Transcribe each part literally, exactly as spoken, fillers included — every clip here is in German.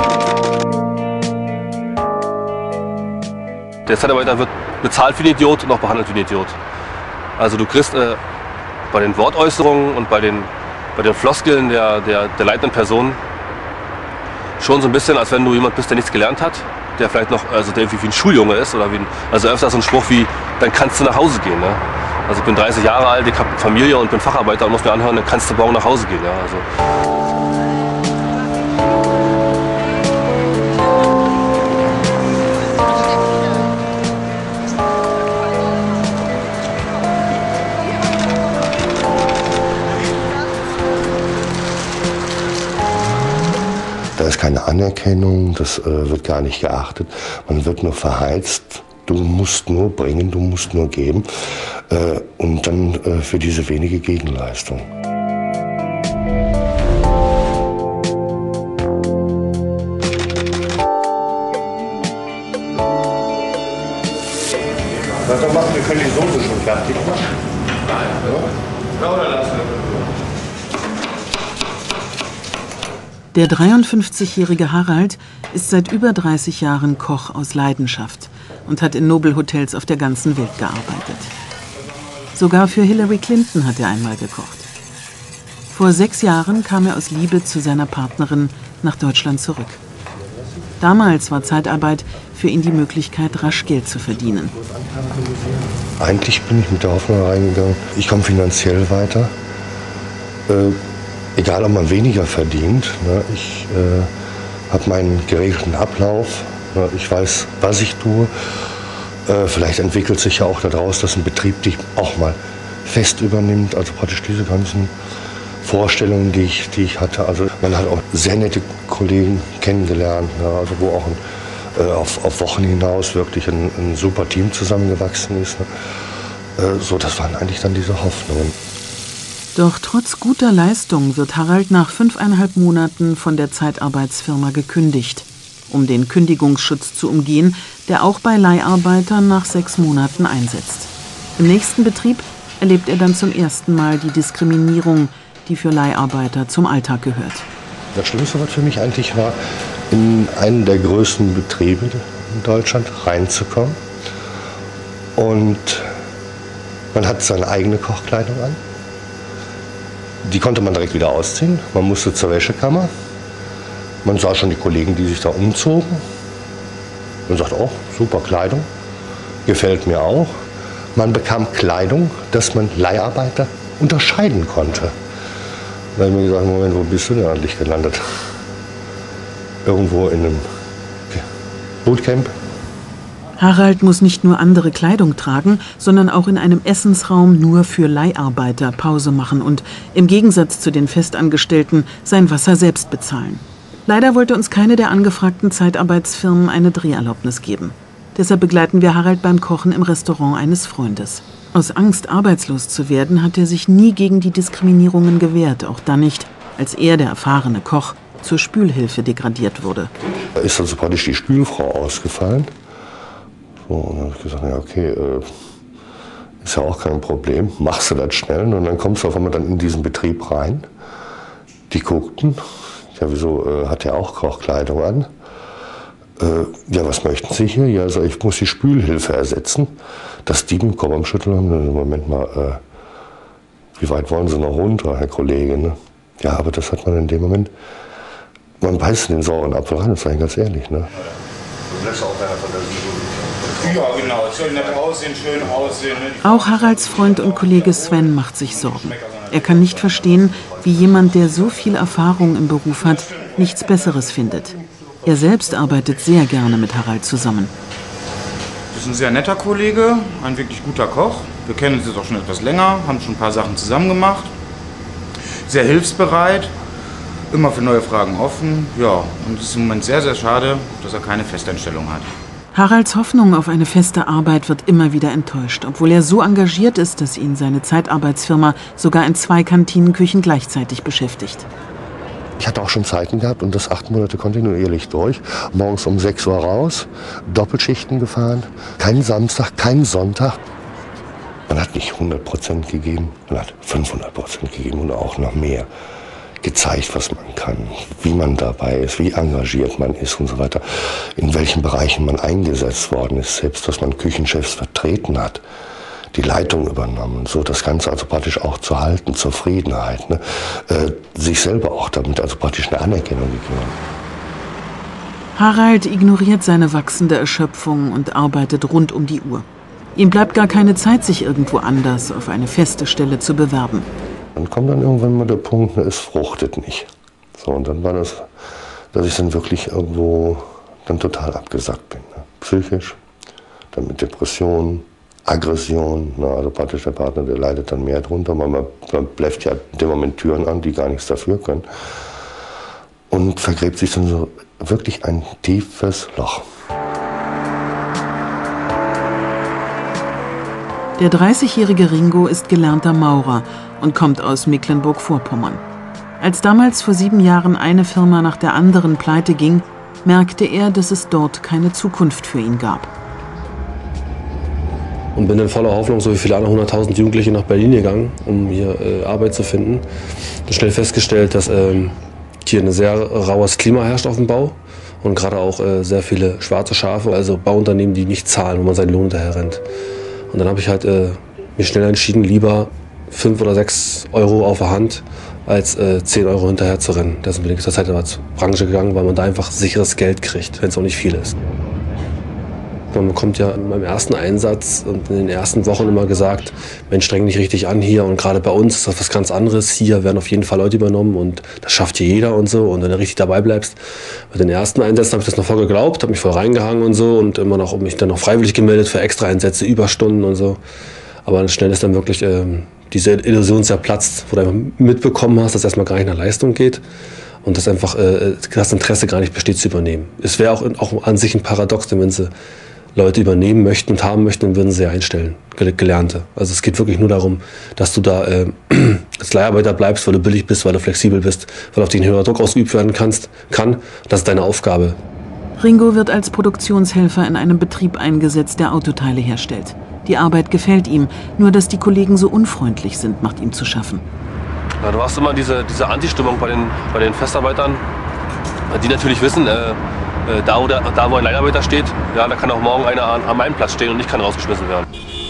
Der Zeitarbeiter wird bezahlt wie ein Idiot und auch behandelt wie ein Idiot. Also du kriegst äh, bei den Wortäußerungen und bei den, bei den Floskeln der, der, der leitenden Person schon so ein bisschen, als wenn du jemand bist, der nichts gelernt hat, der vielleicht noch, also der irgendwie wie ein Schuljunge ist oder wie ein, also öfters so ein Spruch wie, dann kannst du nach Hause gehen. Ne? Also ich bin dreißig Jahre alt, ich habe Familie und bin Facharbeiter und muss mir anhören, dann kannst du morgen nach Hause gehen. Ja? Also. Da ist keine Anerkennung, das äh, wird gar nicht geachtet. Man wird nur verheizt. Du musst nur bringen, du musst nur geben. Äh, und dann äh, für diese wenige Gegenleistung. Was wir machen, wir können die Soße schon fertig machen. Ja, oder lassen wir. Der dreiundfünfzigjährige Harald ist seit über dreißig Jahren Koch aus Leidenschaft und hat in Nobelhotels auf der ganzen Welt gearbeitet. Sogar für Hillary Clinton hat er einmal gekocht. Vor sechs Jahren kam er aus Liebe zu seiner Partnerin nach Deutschland zurück. Damals war Zeitarbeit für ihn die Möglichkeit, rasch Geld zu verdienen. Eigentlich bin ich mit der Hoffnung reingegangen, ich komme finanziell weiter. Äh, Egal, ob man weniger verdient, ne, ich äh, habe meinen geregelten Ablauf, ne, ich weiß, was ich tue. Äh, vielleicht entwickelt sich ja auch daraus, dass ein Betrieb dich auch mal fest übernimmt, also praktisch diese ganzen Vorstellungen, die ich, die ich hatte. Also man hat auch sehr nette Kollegen kennengelernt, ne, also wo auch ein, äh, auf, auf Wochen hinaus wirklich ein, ein super Team zusammengewachsen ist. Ne. Äh, so, das waren eigentlich dann diese Hoffnungen. Doch trotz guter Leistung wird Harald nach fünfeinhalb Monaten von der Zeitarbeitsfirma gekündigt, um den Kündigungsschutz zu umgehen, der auch bei Leiharbeitern nach sechs Monaten einsetzt. Im nächsten Betrieb erlebt er dann zum ersten Mal die Diskriminierung, die für Leiharbeiter zum Alltag gehört. Das Schlimmste, was für mich eigentlich war, in einen der größten Betriebe in Deutschland reinzukommen. Und man hat seine eigene Kochkleidung an. Die konnte man direkt wieder ausziehen. Man musste zur Wäschekammer. Man sah schon die Kollegen, die sich da umzogen. Man sagt, oh, super Kleidung, gefällt mir auch. Man bekam Kleidung, dass man Leiharbeiter unterscheiden konnte. Da habe ich mir gesagt, Moment, wo bist du denn eigentlich gelandet? Irgendwo in einem Bootcamp. Harald muss nicht nur andere Kleidung tragen, sondern auch in einem Essensraum nur für Leiharbeiter Pause machen und im Gegensatz zu den Festangestellten sein Wasser selbst bezahlen. Leider wollte uns keine der angefragten Zeitarbeitsfirmen eine Dreherlaubnis geben. Deshalb begleiten wir Harald beim Kochen im Restaurant eines Freundes. Aus Angst, arbeitslos zu werden, hat er sich nie gegen die Diskriminierungen gewehrt, auch dann nicht, als er, der erfahrene Koch, zur Spülhilfe degradiert wurde. Da ist also praktisch die Spülfrau ausgefallen. So, und dann habe ich gesagt, ja okay, äh, ist ja auch kein Problem, machst du das schnell. Und dann kommst du auf einmal dann in diesen Betrieb rein. Die guckten, ja wieso, äh, hat er auch Kochkleidung an? Äh, ja, was möchten Sie hier? Ja, also ich muss die Spülhilfe ersetzen. Dass die mit dem Kopf am Schütteln haben, dann, Moment mal, äh, wie weit wollen Sie noch runter, Herr Kollege? Ne? Ja, aber das hat man in dem Moment, man beißt in den sauren Apfel rein, das sage ich ganz ehrlich. Ne? Du lässt auch deiner Fantasie. Ja, genau. Es soll nett aussehen, schön aussehen. Auch Haralds Freund und Kollege Sven macht sich Sorgen. Er kann nicht verstehen, wie jemand, der so viel Erfahrung im Beruf hat, nichts Besseres findet. Er selbst arbeitet sehr gerne mit Harald zusammen. Das ist ein sehr netter Kollege, ein wirklich guter Koch. Wir kennen uns jetzt auch schon etwas länger, haben schon ein paar Sachen zusammen gemacht. Sehr hilfsbereit, immer für neue Fragen offen. Ja, und es ist im Moment sehr, sehr schade, dass er keine Festanstellung hat. Haralds Hoffnung auf eine feste Arbeit wird immer wieder enttäuscht, obwohl er so engagiert ist, dass ihn seine Zeitarbeitsfirma sogar in zwei Kantinenküchen gleichzeitig beschäftigt. Ich hatte auch schon Zeiten gehabt und das acht Monate kontinuierlich durch. Morgens um sechs Uhr raus, Doppelschichten gefahren, keinen Samstag, keinen Sonntag. Man hat nicht hundert Prozent gegeben, man hat fünfhundert Prozent gegeben und auch noch mehr. gezeigt, was man kann, wie man dabei ist, wie engagiert man ist und so weiter, in welchen Bereichen man eingesetzt worden ist, selbst was man Küchenchefs vertreten hat, die Leitung übernommen, so das Ganze also praktisch auch zu halten, Zufriedenheit, ne? äh, sich selber auch damit also praktisch eine Anerkennung gegeben. Harald ignoriert seine wachsende Erschöpfung und arbeitet rund um die Uhr. Ihm bleibt gar keine Zeit, sich irgendwo anders auf eine feste Stelle zu bewerben. Dann kommt dann irgendwann mal der Punkt, ne, es fruchtet nicht. So, und dann war das, dass ich dann wirklich irgendwo dann total abgesackt bin. Ne? Psychisch, dann mit Depressionen, Aggression, na, also praktisch der Partner, der leidet dann mehr drunter, weil man, man bleibt ja in dem Moment Türen an, die gar nichts dafür können. Und vergräbt sich dann so wirklich ein tiefes Loch. Der dreißigjährige Ringo ist gelernter Maurer und kommt aus Mecklenburg-Vorpommern. Als damals vor sieben Jahren eine Firma nach der anderen pleite ging, merkte er, dass es dort keine Zukunft für ihn gab. Und bin in voller Hoffnung, so wie viele andere hunderttausend Jugendliche, nach Berlin gegangen, um hier äh, Arbeit zu finden. Und schnell festgestellt, dass ähm, hier ein sehr raues Klima herrscht auf dem Bau und gerade auch äh, sehr viele schwarze Schafe, also Bauunternehmen, die nicht zahlen, wo man seinen Lohn hinterher rennt. Und dann habe ich halt äh, mich schnell entschieden, lieber fünf oder sechs Euro auf der Hand, als äh, zehn Euro hinterher zu rennen. Deswegen bin ich zur Zeit in die Branche gegangen, weil man da einfach sicheres Geld kriegt, wenn es auch nicht viel ist. Man bekommt ja in meinem ersten Einsatz und in den ersten Wochen immer gesagt, Mensch, streng dich richtig an hier und gerade bei uns ist das was ganz anderes. Hier werden auf jeden Fall Leute übernommen und das schafft hier jeder und so. Und wenn du richtig dabei bleibst, bei den ersten Einsätzen habe ich das noch voll geglaubt, habe mich voll reingehangen und so und immer noch mich dann noch freiwillig gemeldet für extra Einsätze, Überstunden und so. Aber schnell ist dann wirklich ähm, diese Illusion zerplatzt, wo du einfach mitbekommen hast, dass es erstmal gar nicht nach Leistung geht. Und dass einfach äh, das Interesse gar nicht besteht zu übernehmen. Es wäre auch, auch an sich ein Paradox, denn wenn sie Leute übernehmen möchten und haben möchten, dann würden sie einstellen, Gelernte. Also es geht wirklich nur darum, dass du da äh, als Leiharbeiter bleibst, weil du billig bist, weil du flexibel bist, weil auf dich ein höherer Druck ausgeübt werden kannst, kann. Das ist deine Aufgabe. Ringo wird als Produktionshelfer in einem Betrieb eingesetzt, der Autoteile herstellt. Die Arbeit gefällt ihm, nur dass die Kollegen so unfreundlich sind, macht ihm zu schaffen. Ja, du hast immer diese, diese Anti-Stimmung bei den, bei den Festarbeitern, die natürlich wissen, äh, Da wo, der, da, wo ein Leiharbeiter steht, ja, da kann auch morgen einer an, an meinem Platz stehen und ich kann rausgeschmissen werden.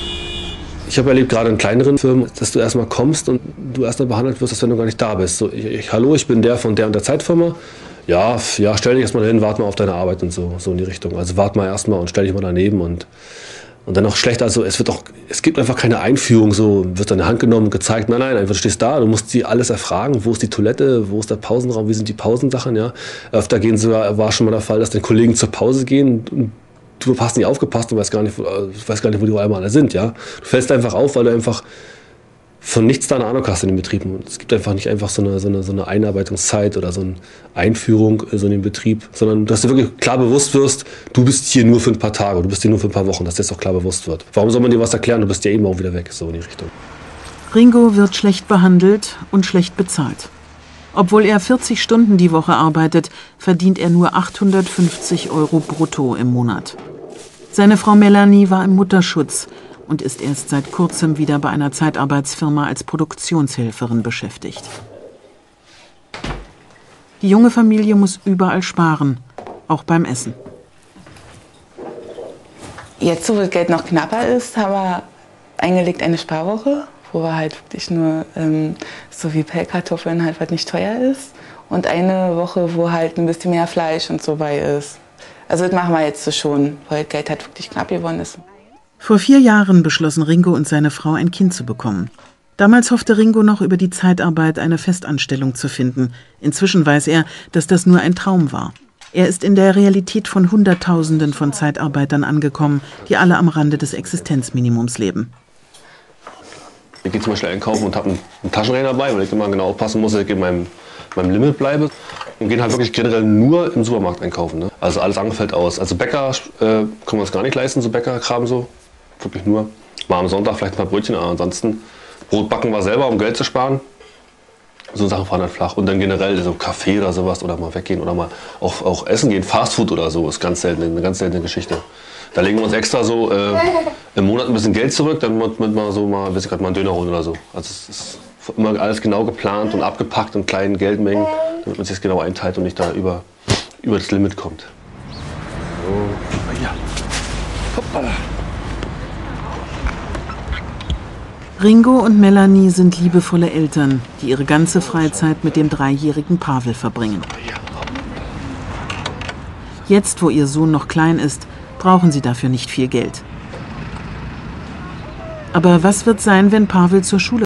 Ich habe erlebt, gerade in kleineren Firmen, dass du erstmal kommst und du erstmal behandelt wirst, als wenn du gar nicht da bist. So, ich, ich, hallo, ich bin der von der und der Zeitfirma. Ja, ja, stell dich erstmal hin, warte mal auf deine Arbeit und so, so in die Richtung. Also warte mal erstmal und stell dich mal daneben und Und dann auch schlecht, also es wird auch, es gibt einfach keine Einführung, so wird deine Hand genommen und gezeigt, nein, nein, einfach du stehst da, du musst sie alles erfragen, wo ist die Toilette, wo ist der Pausenraum, wie sind die Pausensachen, ja. Öfter gehen sogar, war schon mal der Fall, dass deine Kollegen zur Pause gehen und du hast nicht aufgepasst und weißt gar nicht, weißt gar nicht, wo die einmal alle sind, ja. Du fällst einfach auf, weil du einfach von nichts da eine Ahnung hast in den Betrieben. Und es gibt einfach nicht einfach so eine, so eine, so eine Einarbeitungszeit oder so eine Einführung so in den Betrieb, sondern dass du wirklich klar bewusst wirst, du bist hier nur für ein paar Tage, du bist hier nur für ein paar Wochen, dass das auch klar bewusst wird. Warum soll man dir was erklären? Du bist ja eben auch wieder weg, so in die Richtung. Ringo wird schlecht behandelt und schlecht bezahlt. Obwohl er vierzig Stunden die Woche arbeitet, verdient er nur achthundertfünfzig Euro brutto im Monat. Seine Frau Melanie war im Mutterschutz und ist erst seit kurzem wieder bei einer Zeitarbeitsfirma als Produktionshelferin beschäftigt. Die junge Familie muss überall sparen, auch beim Essen. Jetzt, wo das Geld noch knapper ist, haben wir eingelegt eine Sparwoche, wo wir halt wirklich nur ähm, so wie Pellkartoffeln halt, was nicht teuer ist. Und eine Woche, wo halt ein bisschen mehr Fleisch und so bei ist. Also das machen wir jetzt so schon, weil das Geld halt wirklich knapp geworden ist. Vor vier Jahren beschlossen Ringo und seine Frau, ein Kind zu bekommen. Damals hoffte Ringo noch, über die Zeitarbeit eine Festanstellung zu finden. Inzwischen weiß er, dass das nur ein Traum war. Er ist in der Realität von Hunderttausenden von Zeitarbeitern angekommen, die alle am Rande des Existenzminimums leben. Ich gehe zum Beispiel einkaufen und habe einen, einen Taschenrechner dabei, weil ich immer genau aufpassen muss, dass ich in meinem, meinem Limit bleibe. Und gehen halt wirklich generell nur im Supermarkt einkaufen. Ne? Also alles andere fällt aus. Also Bäcker äh, können wir uns gar nicht leisten, so Bäckerkram so. Wirklich nur. Mal am Sonntag vielleicht ein paar Brötchen, aber ansonsten Brot backen wir selber, um Geld zu sparen. So Sachen fahren halt flach. Und dann generell so Kaffee oder sowas oder mal weggehen oder mal auch, auch essen gehen. Fastfood oder so ist ganz selten, eine ganz seltene Geschichte. Da legen wir uns extra so äh, im Monat ein bisschen Geld zurück, damit wir so mal, weiß ich grad, mal einen Döner holen oder so. Also es ist immer alles genau geplant und abgepackt in kleinen Geldmengen, damit man sich das genau einteilt und nicht da über, über das Limit kommt. So, ja. Hoppala. Ringo und Melanie sind liebevolle Eltern, die ihre ganze Freizeit mit dem dreijährigen Pavel verbringen. Jetzt, wo ihr Sohn noch klein ist, brauchen sie dafür nicht viel Geld. Aber was wird sein, wenn Pavel zur Schule